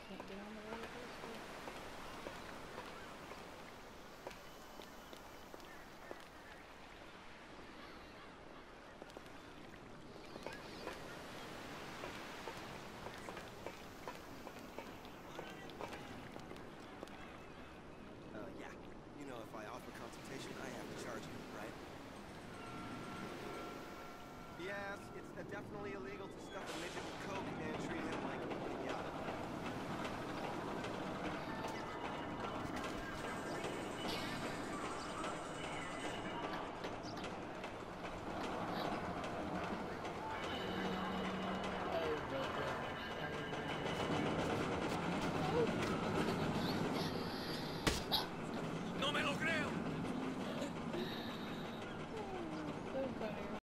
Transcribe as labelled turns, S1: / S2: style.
S1: can't get on the roller coaster?
S2: Yeah. You know, if I offer consultation, I have to charge you, right? Yes, it's definitely illegal.